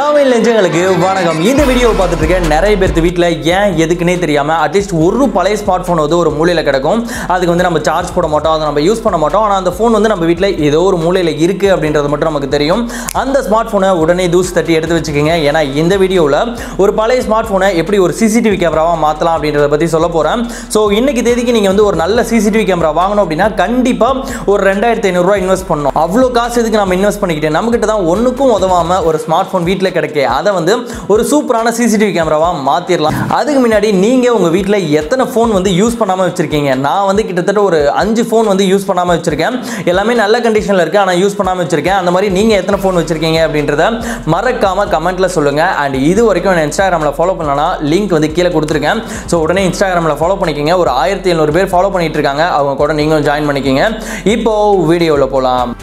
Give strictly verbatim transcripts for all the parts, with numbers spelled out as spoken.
தமிழ் நெஞ்சங்களுக்கு வணக்கம். இந்த வீடியோவை பார்த்துட்டு இருக்க நிறைய பேருக்கு வீட்டில் ஏன் எதுக்குன்னே தெரியாமல் அட்லீஸ்ட் ஒரு பழைய ஸ்மார்ட் ஃபோன் வந்து ஒரு மூலையில் கிடக்கும். அதுக்கு வந்து நம்ம சார்ஜ் போட மாட்டோம், அதை நம்ம யூஸ் பண்ண மாட்டோம். ஆனால் அந்த ஃபோன் வந்து நம்ம வீட்டில் ஏதோ ஒரு மூலையில் இருக்குது அப்படின்றது மட்டும் நமக்கு தெரியும். அந்த ஸ்மார்ட் ஃபோனை உடனே தூசு தட்டி எடுத்து வச்சுக்கோங்க. ஏன்னா இந்த வீடியோவில் ஒரு பழைய ஸ்மார்ட் ஃபோனை எப்படி ஒரு சிசிடிவி கேமராவாக மாற்றலாம் அப்படின்றத பற்றி சொல்ல போகிறேன். ஸோ இன்னைக்கு தேதிக்கு நீங்கள் வந்து ஒரு நல்ல சிசிடிவி கேமரா வாங்கணும் அப்படின்னா கண்டிப்பாக ஒரு ரெண்டாயிரத்தி ஐநூறுரூவா இன்வெஸ்ட் பண்ணணும். அவ்வளோ காசு எதுக்கு நம்ம இன்வெஸ்ட் பண்ணிக்கிட்டு நம்மகிட்ட தான் ஒன்றுக்கும் உதவாமல் ஒரு ஸ்மார்ட் ஃபோன் வீட்டில் கிடைக்க அதை வந்து ஒரு சூப்பரான சிசிடிவி கேமராவா மாத்திரலாம். அதுக்கு முன்னாடி நீங்க உங்க வீட்டில் எத்தனை ஃபோன் வந்து யூஸ் பண்ணாம வச்சிருக்கீங்க? நான் வந்து கிட்டத்தட்ட ஒரு அஞ்சு ஃபோன் வந்து யூஸ் பண்ணாம வச்சிருக்கேன். எல்லாமே நல்ல கண்டிஷன்ல இருக்கு, ஆனால் யூஸ் பண்ணாம வச்சிருக்கேன். அந்த மாதிரி நீங்க எத்தனை ஃபோன் வச்சிருக்கீங்க அப்படின்றத மறக்காம கமெண்ட்ல சொல்லுங்க. அண்ட் இது வரைக்கும் நான் இன்ஸ்டாகிராமில் ஃபாலோ பண்ணலன்னா லிங்க் வந்து கீழே கொடுத்துருக்கேன். ஸோ உடனே இன்ஸ்டாகிராமில் ஃபாலோ பண்ணிக்கோங்க. ஒரு ஆயிரத்தி எழுநூறு பேர் ஃபாலோ பண்ணிட்டு இருக்காங்க, அவங்க கூட நீங்களும் ஜாயின் பண்ணிக்கோங்க. இப்போ வீடியோவில் போகலாம்.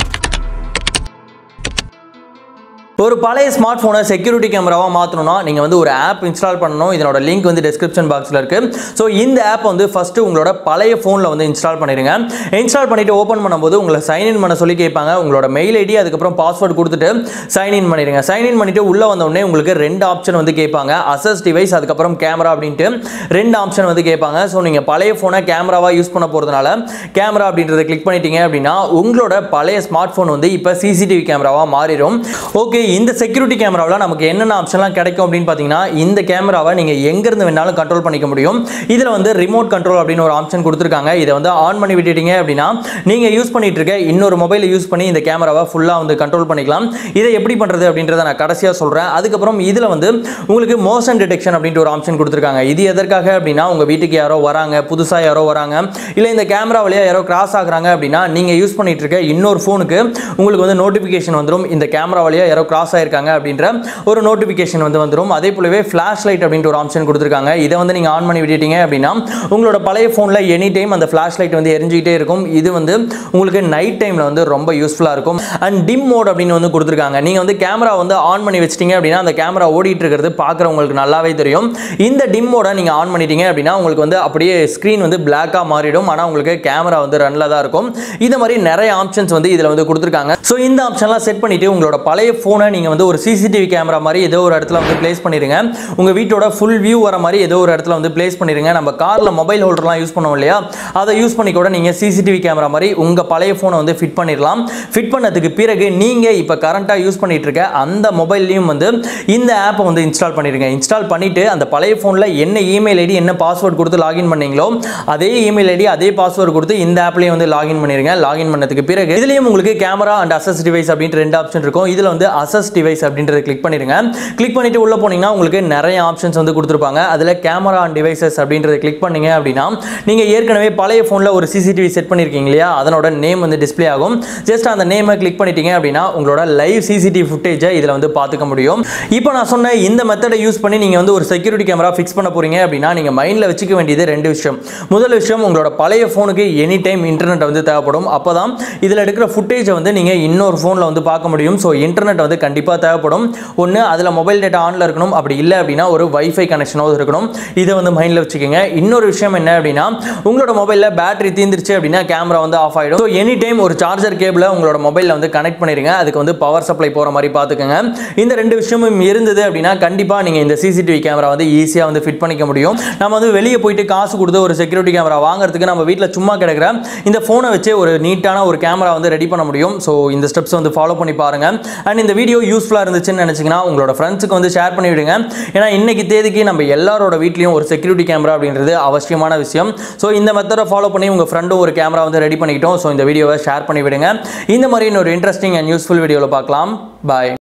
ஒரு பழைய ஸ்மார்ட் ஃபோனை செக்யூரிட்டி கேமராவாக மாற்றணும்னா நீங்கள் வந்து ஒரு ஆப் இன்ஸ்டால் பண்ணணும். இதனோட லிங்க் வந்து டிஸ்கிரிப்ஷன் பாக்ஸில் இருக்குது. ஸோ இந்த ஆப் வந்து ஃபஸ்ட்டு உங்களோட பழைய ஃபோனில் வந்து இன்ஸ்டால் பண்ணிடுங்க. இன்ஸ்டால் பண்ணிவிட்டு ஓப்பன் பண்ணும்போது உங்களை சைன்இன் பண்ண சொல்லி கேட்பாங்க. உங்களோட மெயில் ஐடி அதுக்கப்புறம் பாஸ்வேர்டு கொடுத்துட்டு சைன்இன் பண்ணிடுங்க. சைன்இன் பண்ணிவிட்டு உள்ளே வந்தோடனே உங்களுக்கு ரெண்டு ஆப்ஷன் வந்து கேட்பாங்க. அசஸ் டிவைஸ் அதுக்கப்புறம் கேமரா அப்படின்ட்டு ரெண்டு ஆப்ஷன் வந்து கேட்பாங்க. ஸோ நீங்கள் பழைய ஃபோனை கேமராவாக யூஸ் பண்ண போகிறதுனால கேமரா அப்படின்றத கிளிக் பண்ணிட்டீங்க அப்படின்னா உங்களோட பழைய ஸ்மார்ட் ஃபோன் வந்து இப்போ சிசிடிவி கேமராவாக மாறிடும். ஓகே, இந்த செக்யூரிட்டி கேமராவில் நமக்கு என்னென்ன ஆப்ஷன்லாம் கிடைக்கும் அப்படின்னு பார்த்தீங்கன்னா, இந்த கேமராவை நீங்கள் எங்கேருந்து வேணாலும் கண்ட்ரோல் பண்ணிக்க முடியும். இதில் வந்து ரிமோட் கண்ட்ரோல் அப்படின்னு ஒரு ஆப்ஷன் கொடுத்துருக்காங்க. இதை வந்து ஆன் பண்ணி விட்டுட்டீங்க அப்படின்னா நீங்கள் யூஸ் பண்ணிட்டு இருக்க இன்னொரு மொபைலை யூஸ் பண்ணி இந்த கேமராவை ஃபுல்லாக வந்து கண்ட்ரோல் பண்ணிக்கலாம். இதை எப்படி பண்ணுறது அப்படின்றத நான் கடைசியாக சொல்கிறேன். அதுக்கப்புறம் இதில் வந்து உங்களுக்கு மோஷன் டிடெக்ஷன் அப்படின்ட்டு ஒரு ஆப்ஷன் கொடுத்துருக்காங்க. இது எதற்காக அப்படின்னா, உங்கள் வீட்டுக்கு யாரோ வராங்க, புதுசாக யாரோ வராங்க, இல்லை இந்த கேமரா வழியாக யாரோ கிராஸ் ஆகுறாங்க அப்படின்னா நீங்கள் யூஸ் பண்ணிட்டு இருக்க இன்னொரு ஃபோனுக்கு உங்களுக்கு வந்து நோட்டிஃபிகேஷன் வந்துடும். இந்த கேமரா வழியாக யாரோ கிராஸ் ஆயிருக்காங்க அப்படின்ற ஒரு நோட்டிஃபிகேஷன் வந்து வந்துரும். அதே போலவே ஃபிளாஷ் லைட் அப்படின்ற ஒரு ஆப்ஷன் கொடுத்திருக்காங்க. இதை வந்து நீங்க ஆன் பண்ணி விட்டுட்டீங்க அப்படின்னா உங்களோட பழைய போன்ல எனி டைம் அந்த ஃபிளாஷ் லைட் வந்து எரிஞ்சிட்டே இருக்கும். இது வந்து உங்களுக்கு நைட் டைம்ல வந்து ரொம்ப யூஸ்ஃபுல்லா இருக்கும். அண்ட் டிம் மோட் அப்படின்னு வந்து கொடுத்திருக்காங்க. நீங்க வந்து கேமரா வந்து ஆன் பண்ணி வச்சிட்டீங்க அப்படின்னா அந்த கேமரா ஓடிட்டு இருக்கிறது பார்க்கறவங்களுக்கு நல்லாவே தெரியும். இந்த டிம் மோட நீங்க ஆன் பண்ணிட்டீங்க அப்படின்னா உங்களுக்கு வந்து அப்படியே ஸ்கிரீன் வந்து பிளாக்கா மாறிடும். ஆனா உங்களுக்கு கேமரா வந்து ரன்ல தான் இருக்கும். இந்த மாதிரி நிறைய ஆப்ஷன்ஸ் வந்து இதுல வந்து கொடுத்திருக்காங்க. சோ இந்த ஆப்ஷன்லாம் செட் பண்ணிட்டு உங்களோட பழைய போனை நீங்க வந்து ஒரு சிசிடிவி கேமரா மாதிரி ஏதோ ஒரு இடத்துல வந்து பிளேஸ் பண்ணிடுங்க. உங்க வீட்டோட ஃபுல் வியூ வர மாதிரி ஏதோ ஒரு இடத்துல வந்து பிளேஸ் பண்ணிடுங்க. நம்ம கார்ல மொபைல் ஹோல்டர்லாம் யூஸ் பண்ணுவோம் இல்லையா, அதை யூஸ் பண்ணி கூட நீங்க சிசிடிவி கேமரா மாதிரி உங்க பழைய போனை வந்து ஃபிட் பண்ணிடலாம். ஃபிட் பண்ணதுக்கு பிறகு நீங்க இப்ப கரண்டா யூஸ் பண்ணிட்டு இருக்க அந்த மொபைல்லையும் வந்து இந்த ஆப்பை வந்து இன்ஸ்டால் பண்ணிடுங்க. இன்ஸ்டால் பண்ணிட்டு அந்த பழைய போன்ல என்ன இமெயில் ஐடி என்ன பாஸ்வேர்ட் கொடுத்து லாகின் பண்ணீங்களோ அதே இமெயில் ஐடி அதே பாஸ்வேர்டு கொடுத்து இந்த ஆப்லயும் வந்து லாகின் பண்ணிருங்க. லாகின் பண்ணதுக்கு பிறகு இதுலயும் உங்களுக்கு கேமரா அண்ட் அசஸ் டிவைஸ் அப்படின்ற ரெண்டு ஆப்ஷன் இருக்கும். இதுல வந்து அசஸ் டிவைஸ் அப்படின்றத கிளிக் பண்ணிடுங்க. கிளிக் பண்ணிட்டு உள்ள போனீங்கன்னா உங்களுக்கு நிறைய ஆப்ஷன்ஸ் வந்து கொடுத்திருப்பாங்க. அதுல கேமரா அண்ட் டிவைசஸ் அப்படின்றத கிளிக் பண்ணீங்க அப்படின்னா நீங்க ஏற்கனவே பழைய போன்ல ஒரு சிசிடிவி செட் பண்ணிருக்கீங்க இல்லையா, அதனோட நேம் வந்து டிஸ்ப்ளே ஆகும். ஜஸ்ட் அந்த நேமை கிளிக் பண்ணிட்டீங்க அப்படின்னா உங்களோட லைவ் சிசிடிவி ஃபுட்டேஜை இதுல வந்து பார்த்துக்க முடியும். இப்போ நான் சொன்ன இந்த மெத்தடை யூஸ் பண்ணி நீங்க வந்து ஒரு செக்யூரிட்டி கேமரா ஃபிக்ஸ் பண்ண போறீங்க அப்படின்னா நீங்க மைண்ட்ல வச்சுக்க வேண்டியது ரெண்டு விஷயம். முதல் விஷயம், உங்களோட பழைய போனுக்கு எனி டைம் இன்டர்நெட் வந்து தேவைப்படும். அப்பதான் இதுல எடுக்கிற ஃபுட்டேஜை வந்து நீங்க இன்னொரு போன்ல வந்து பார்க்க முடியும். ஸோ இன்டர்நெட் வந்து கண்டிப்பா தேவைப்படும். ஒன்று அதில் மொபைல் டேட்டா ஆனில் இருக்கணும், அப்படி இல்லை அப்படின்னா ஒரு வைஃபை கனெக்ஷனாவது இருக்கணும். இதை வந்து மைண்டில் வச்சுக்கோங்க. இன்னொரு விஷயம் என்ன அப்படின்னா, உங்களோட மொபைலில் பேட்டரி தீர்ந்துருச்சு அப்படின்னா கேமரா வந்து ஆஃப் ஆகிடும். ஸோ எனி டைம் ஒரு சார்ஜர் கேபிளை உங்களோட மொபைலில் வந்து கனெக்ட் பண்ணிடுங்க. அதுக்கு வந்து பவர் சப்ளை போகிற மாதிரி பார்த்துக்கோங்க. இந்த ரெண்டு விஷயமும் இருந்தது அப்படின்னா கண்டிப்பாக நீங்கள் இந்த சிசிடிவி கேமரா வந்து ஈஸியாக வந்து ஃபிட் பண்ணிக்க முடியும். நம்ம வந்து வெளியே போயிட்டு காசு கொடுத்து ஒரு செக்யூரிட்டி கேமரா வாங்குறதுக்கு நம்ம வீட்டில் சும்மா கிடக்கிற இந்த ஃபோனை வச்சு ஒரு நீட்டான ஒரு கேமரா வந்து ரெடி பண்ண முடியும். ஸோ இந்த ஸ்டெப்ஸ் வந்து ஃபாலோ பண்ணி பாருங்க. அண்ட் இந்த வீடியோ யூஸ்ஃபுல்லாக இருந்துச்சுன்னு நினச்சிங்கன்னா உங்களோட ஃப்ரெண்ட்ஸுக்கு வந்து ஷேர் பண்ணி விடுங்க. ஏன்னா இன்னைக்கு தேதிக்கு நம்ம எல்லாரோட வீட்லையும் ஒரு செக்யூரிட்டி கேமரா அப்படின்றது அவசியமான விஷயம். ஸோ இந்த மெத்தடை ஃபாலோ பண்ணி உங்கள் ஃப்ரெண்டும் ஒரு கேமரா வந்து ரெடி பண்ணிக்கிட்டோம். ஸோ இந்த வீடியோவை ஷேர் பண்ணி விடுங்க. இந்த மாதிரி இன்னொரு இன்ட்ரெஸ்டிங் அண்ட் யூஸ்ஃபுல் வீடியோவில் பார்க்கலாம். பாய்.